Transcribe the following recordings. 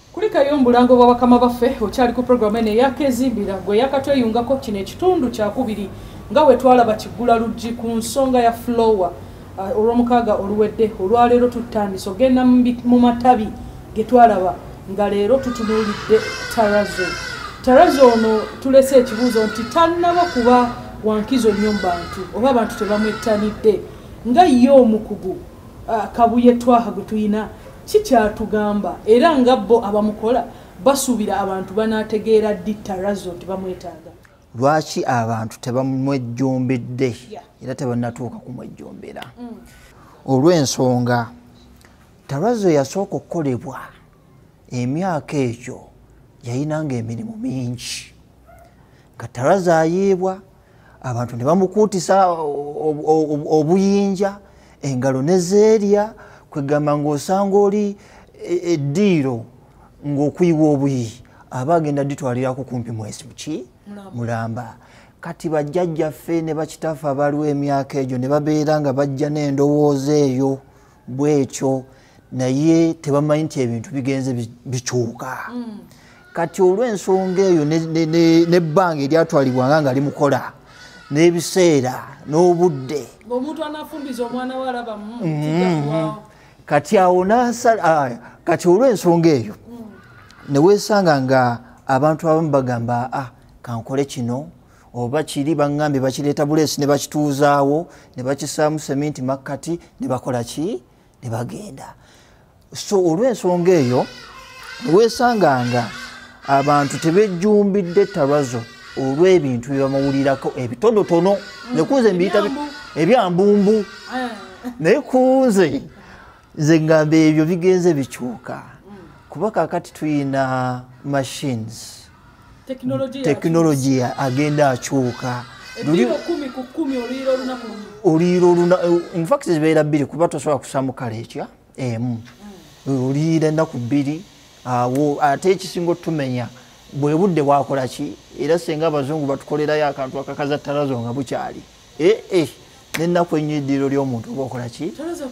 Kulika y'omulango bwa bakama baffe okyali ku programu eno Akeezimbira gwe yakatweyungako kino ekitundu kyakubiri nga we twalaba kiggula luggi ku nsonga ya fuloowa olw'omukaaga oluwedde olwaleero tutandise ogenda mu matabi ge twalaba nga leero tutunuulidde Tarrazo ono tulese ekibuuzo nti tannaba kuba wankizo nnyo mu bantu oba abantu tebamwettanidde nga ye omukugu kabuye twaha gwe tuyina kikyatugamba era nga bo abamukola basuubira abantu banaategeera ddi Tarrazo nti bamwetaaga. Lwaki abantu tebamwejjombedde era tebannatuuka kumwejjombera? Olw'ensonga Tarrazo yasooka okukolebwa emyaka egyo yayinanga emirimu mingi. Nga Tarrazo ayiibwa abantu ne bamukuutisa obuyinja engalo ne zeerya kwegamba ng'osanga oli eddiiro ng'okuyiwa obuyi aba agenda ditwalirako kumpi mwezi ki mulamba. Kati bajjajjaffe ne bakitaffe abaliwo emyaka egyo ne babeera nga bajja n'endowooza eyo bwekyo naye tebamanyi nti ebintu bigenze bikyuka. Kati olw'ensonga eyo n'ebbanga eryatwalibwanga nga limukola n'ebiseera n'obudde omuntu anafumbiza omwana walaba kati awo kati olw'ensonga eyo ne weesanga nga abantu abamu bagamba kankole kino oba kiri baŋŋambye bakireeta buleesi ne bakituuzaawo ne bakisaamu seminti makkati ne bakola ki ne bagenda. So olw'ensonga eyo weesanga nga abantu tebejjumbidde Tarrazo olw'ebintu bye bamuwulirako ebitonotono ne kunze mbiyita ebyambumbu naye kunze nze ngamba ebyo bigenze bikyuka kuba kaakati tuyina machines technology agenda akyuka in fact zibeera bbiri kuba tosobola kusaamu kale ekya emu oliira ennaku bbiri awo ate ekisinga otumenya bwe budde bwakola ki era senga abazungu batukolerayo akantu akakaza Tarrazo nga bukyali n'ennaku ennyo eddiiro ly'omuntu oba okola ki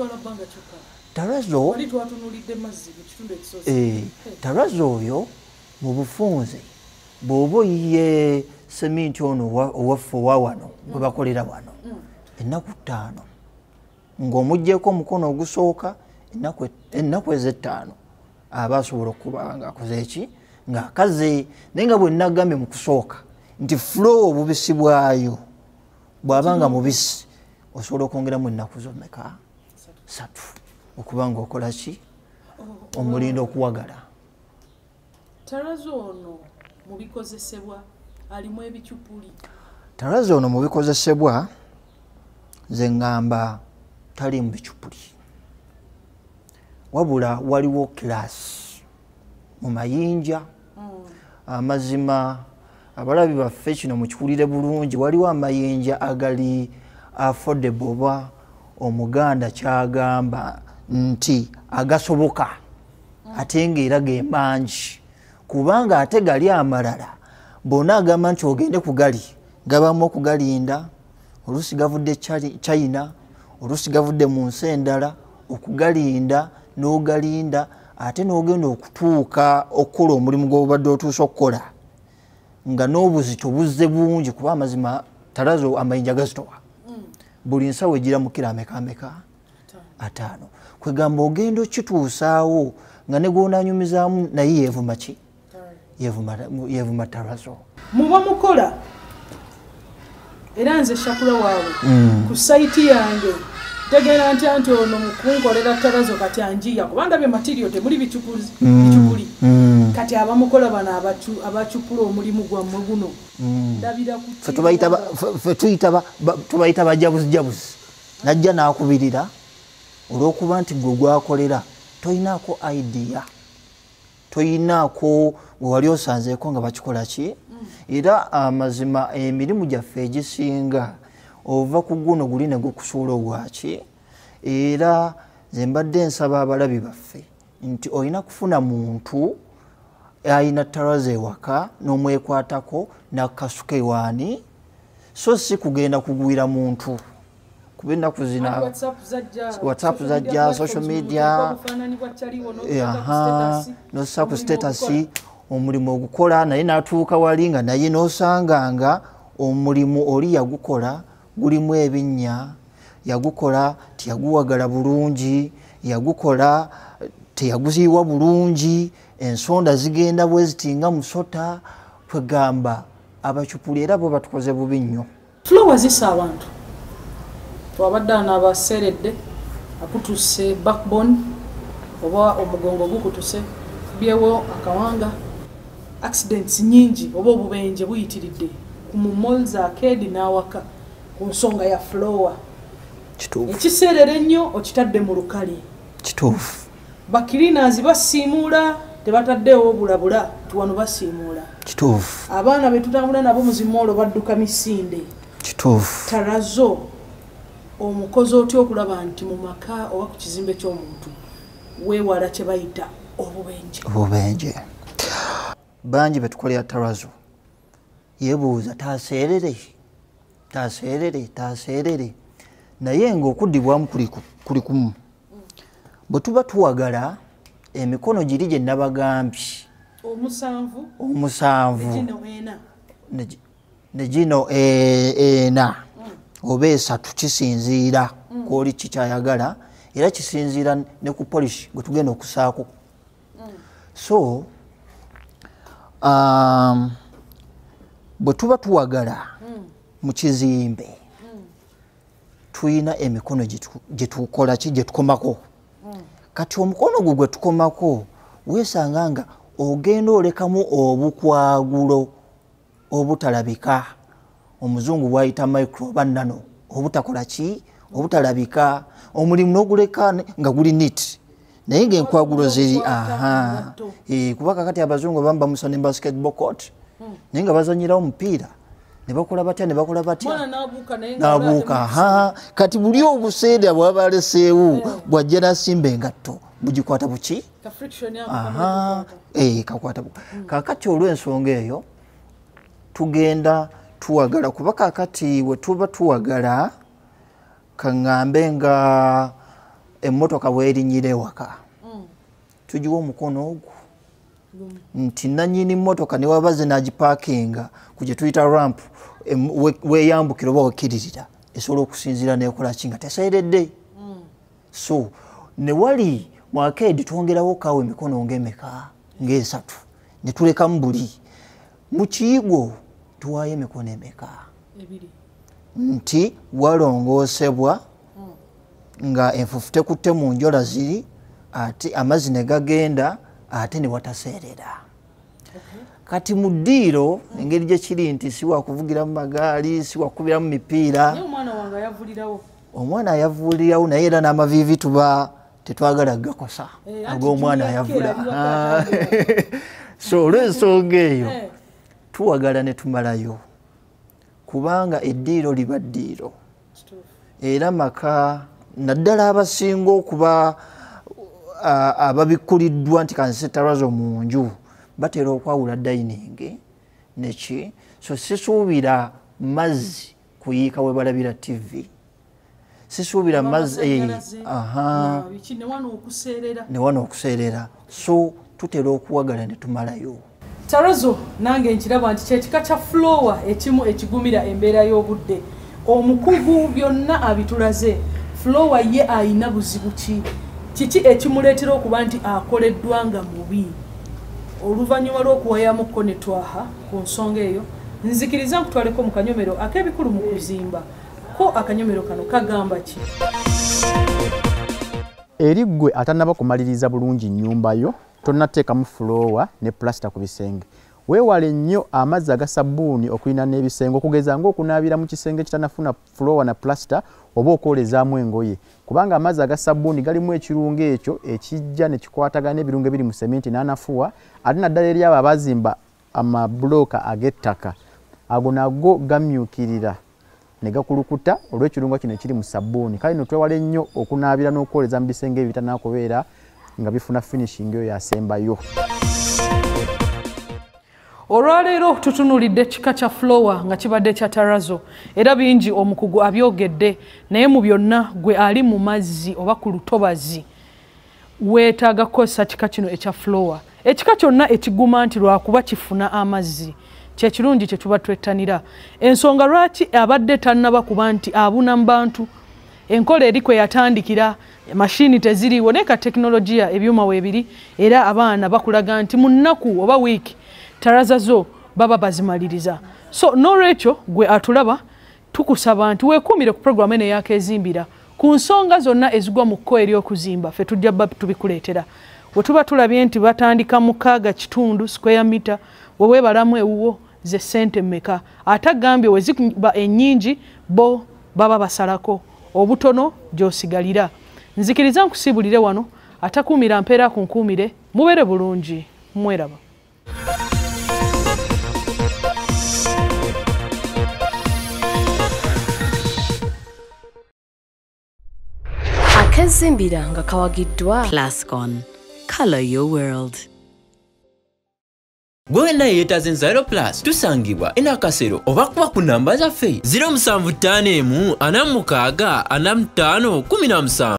Tarrazo oyo mu bufunze bw'oba oyiye seminti ono owaffe owa wano gwe bakolera wano ennaku 5 ng'omuggyeko omukono ogusooka ennaku ez'ettaano aba asobola okuba ng'akoze eki ng'akaze naye nga bwe nagambye mu kusooka nti fuloowa obubisi bwayo bw'aba nga mubisi osobola okwongeramu ennaku zomeka 3 okuba ng'okola ki omulindo okuwagala. Tarrazo ono mu bikozesebwa alimu ebikyupuli. Tarrazo ono mu bikozesebwa nze ngamba tali mu bikyupuli wabula waliwo kilasi mu mayinja amazima abalabi baffe kino mukikulire bulungi waliwo amayinja agali affordable oba omuganda kyagamba nti agasoboka ate ng'era ge mangi kubanga ate gali amalala bona agamba nti ogende kugali gabamu okugalinda oluusi gavudde China oluusi gavudde mu nsi endala okugalinda n'ogalinda ate n'ogenda okutuuka okukola omulimu gw'obadde otuuse okukola nga n'obuzito buzze bungi kuba amazima Tarrazo amayinja gazitowa buli nsawo egira mu kiro ameka 5 kwegamba ogenda okituusaawo nga ne gw'onaanyumizaamu naye yeevuma ki yeevuma Tarrazo muba mukola era nze Shakurah waawe ku sayiti yange tegera nti ono mukunkolera Tarrazo kati anjiya kuba ndabye material temuli bicyupuli kati abamukola bano abacupula omulimu gwammwe guno ndabira tubayita bajabuzi najja n'akubirira olw'okuba nti gwe gwakolera toyinaako idea toyinaako wewali osanzeeko nga bakikola ki era amazima emirimu gyaffe egisinga ova ku guno guli ne gukusuula obwaki era nze mbadde nsaba abalabi baffe nti olina kufuna muntu ayina Tarrazo ewaka n'omwekwatako n'akasuka ewaani so si kugenda kugwira muntu kuba ennaku zina WhatsApp zajja, social media, nossa ku status omulimu ogukola naye n'atuuka wali nga naye n'osanga nga omulimu oli yagukola gulimu ebinnya, yagukola teyaguwagala bulungi, yagukola teyaguziibwa bulungi, ensonda zigenda bwe zitinga musota, kwegamba abacupuli era bo batukoze bubi nnyo. Fuloowa zisa abantu twabadde n'abaseredde akutuse backbone oba omugongo gukutuse byewo akawanga accidents nyingi oba obubenje buyitiridde ku malls Arcade n'awaka ku nsonga ya Fuloowa. Kituufu. Ekiseerera ennyo okitadde mu lukale. Kituufu. Bakirinazi basiimuula tebataddewo bulabula tuwano basiimuula. Kituufu. Abaana be tutambula nabo mu zimoolo badduka misinde. Kituufu. Tarrazo omukozi otya okulaba nti mu maka oba ku kizimbe ky'omuntu weewala kye bayita obubenje. Obubenje. Bangi betukolera Tarrazo yeebuuza taaseerere naye ng'okuddibwamu kuli kumu. Bwe tuba tuwagala emikono giri gye nabagambye omusanvu ne gino ena oba esatu kisinziira kwoli kikyayagala era kisinziira ne ku polish gwe tugenda okusaako. So bwe tuba tuwagala mu kizimbe tuyina emikono gye tukola ki gye tukomako. Kati omukono gwe tukomako weesanga nga ogenda olekamu obukwagulo obutalabika, omuzungu bwayita micro oba nano, obutakola ki obutalabika, omulimu n'oguleka nga guli neat naye ng'enkwagulo ziri kuba kakati abazungu bamba musane basketball court naye nga bazanyira omupiira ne bakola batya n'abuuka. Kati buli obuseera bwaba aleseewo bwajja nasimba engatto bugikwata buki kakwata kakati olw'ensonga eyo tugenda tuwagala kuba kakati we tuba tuwagala kaŋŋambe nga emmotoka bw'erinnyira ewaka tugiwa omukono ogwo nti nannyini mmotoka ne waba ze n'agipaakinga ku gye tuyita ramp weeyambukira oba wekiririra esobola okusinziira n'ekola ki nga teseeredde. So ne wali mu Arcade twongerawo kaawo emikono ng'emeka ng'esatu ne tulekamu buli mu kiyigo tuwaayo emikono emeka nti walongoosebwa nga enfufu tekutte mu njola ziri ate amazzi ne gagenda ate ne wataseerera. Kati mu ddiiro engeri gye kiri nti si wakuvugira mu magaali si wakubiramu mipiira. Omwana ayavuulirawo naye era n'amaviivi tuba tetwagala gakosa ag'omwana ayavula. So olw'ensonga eyo tuwagala ne tumalayo kubanga eddiiro liba ddiiro era maka naddala abasinga okuba ababikuliddwa nti kanse Tarrazo mu nju batera okwawula dining neki. So sisuubira mazzi kuyiika we balabira TV, sisuubira mazzi ne wano okuseerera. So tutera okuwagala ne tumalayo. Tarrazo nange nkiraba nti kyekika kya Fuloowa ekimu ekigumira embeera y'obudde. Omukugu byonna abitulaze. Fuloowa ye ayina buzibu ki? Kiki ekimuleetera okuba nti akoleddwa nga mubi? Oluvannyuma lw'okuwayamuko ne twaha ku nsonga eyo nzikiriza nkutwaleko mu kanyomero ak'ebikulu mu kuzimba ko akanyomero kano kagamba ki? Eri ggwe atannaba kumaliriza bulungi nnyumba yo tonnateekamu Fuloowa ne plasita ku bisenge. Weewale nnyo amazzi aga sabbuuni okulina n'ebisenge okugeza ng'okunaabira mu kisenge kitannafuna Fuloowa na plasita oba okwolezaamu engoye kubanga amazzi aga sabbuuni galimu ekirungo ekyo ekijja ne kikwatagana n'ebirungo ebiri mu seminti n'anafuwa ate naddala eri abo abazimba amabulooka ag'ettaka ago nago gamyukirira ne gakulukuta olw'ekirungo kino ekiri mu sabbuuni. Kale no twewale nnyo okunaabira n'okwoleza mu bisenge ebitannaakubeera nga bifuna finishing eyo yasembayo. Olwaleero tutunuulidde ekika kya fuloowa nga kibadde kya Tarrazo era bingi omukugu abyogedde naye mu byonna gwe ali mu mazzi oba ku lutobazi weetaaga kukozesa kika kino ekya fuloowa. Ekika kyonna ekiguma nti lwakuba kifuna amazzi kyekirungi kye tuba twettanira. Ensonga lwaki abadde tannaba kuba nti abuna mu bantu enkola eri kwe yatandikira mashini teziriiwo naye ka tekinologiya ebyuma weebiri era abaana bakulaga nti mu nnaku oba wiiki Tarrazo baba bazimaliriza. So n'olwekyo gwe atulaba tukusaba nti weekuumire ku programu eno Akeezimbira ku nsonga zonna ezigwa mu kko ery'okuzimba ffe tujja tubikuleetera. We tuba tulabye nti batandika 6 square meter wewe balamu ewuwo ze ssente mmeka ate agambye we ziba ennyingi bo baba basalako obutono gy'osigalira. Nzikiriza nkusibulire wano atakuumira mpeera ku nkuumire mubeere bulungi mweraba. Akeezimbira nga kawagiddwa Plascon. Color your world. Gwe na yeetaze Nzairo Plus tusangibwa Enteekateeka oba kuba ku namba zaffe 075 46 45 17.